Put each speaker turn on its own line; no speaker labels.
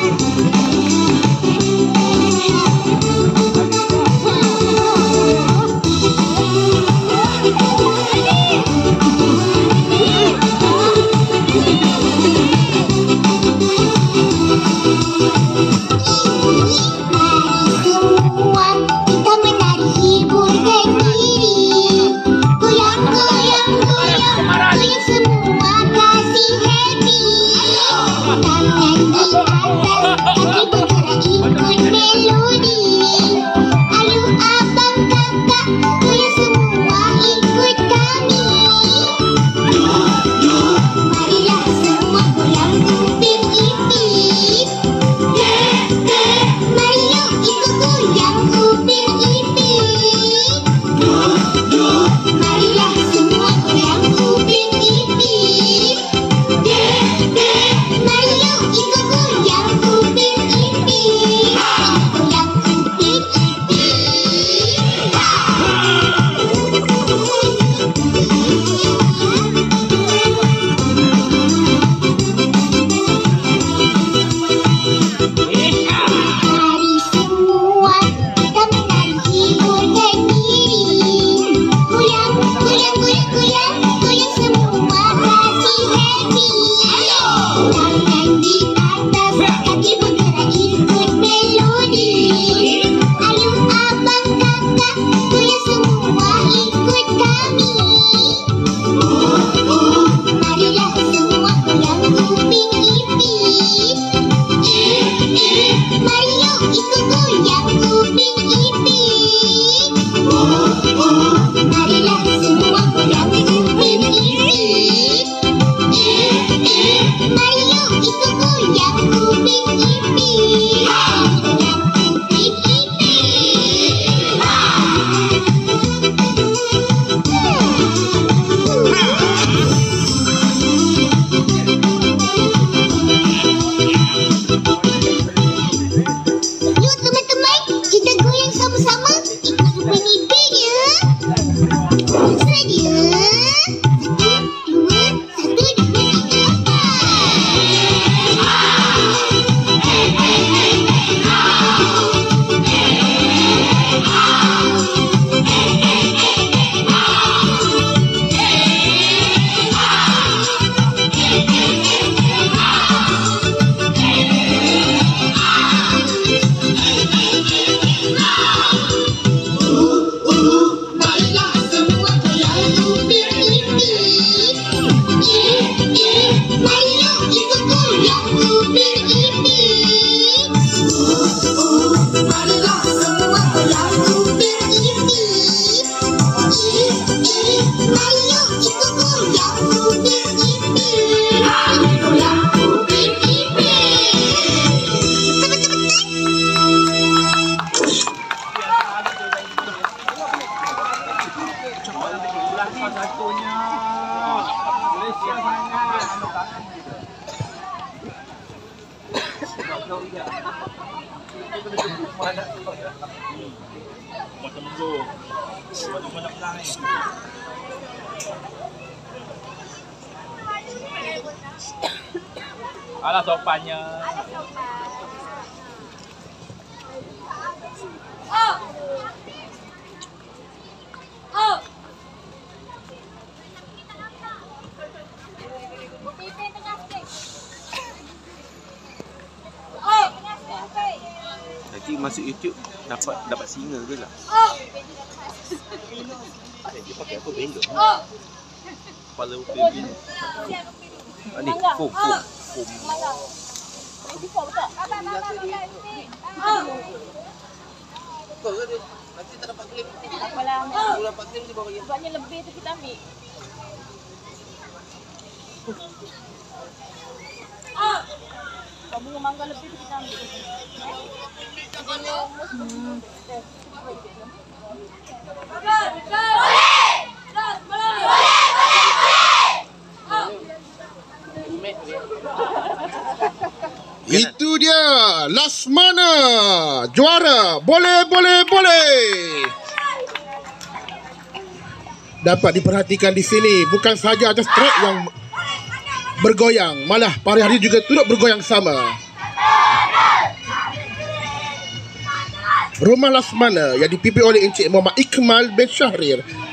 Alah sopannya.
Nanti masuk YouTube dapat singa ke lah? Dia pakai apa benda? Kepala upin ni. Ni foam.
Ini foam tak?
Kau ke dia? Nanti tak dapat claim.
Apalah.
Kalau dapat claim dia bawa bagi.
Sebabnya lebih tu kita ambil. Kamu mangga lebih tu kita ambil.
Itu dia Lasmana juara. Boleh. Dapat diperhatikan di sini bukan sahaja atas track yang bergoyang, malah pada hari juga turut bergoyang sama. Rumah Lasmana yang dipimpin oleh Encik Muhammad Ikmal bin Syahrir